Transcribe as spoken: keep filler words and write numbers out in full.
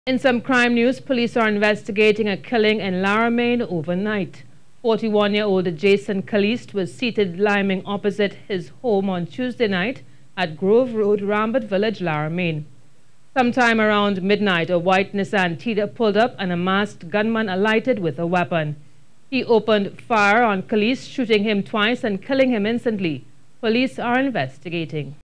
In some crime news, police are investigating a killing in Romaine overnight. forty-one-year-old Jason Caliste was seated liming opposite his home on Tuesday night at Grove Road, Rambert Village, Romaine. Sometime around midnight, a white Nissan Tiida pulled up and a masked gunman alighted with a weapon. He opened fire on Caliste, shooting him twice and killing him instantly. Police are investigating.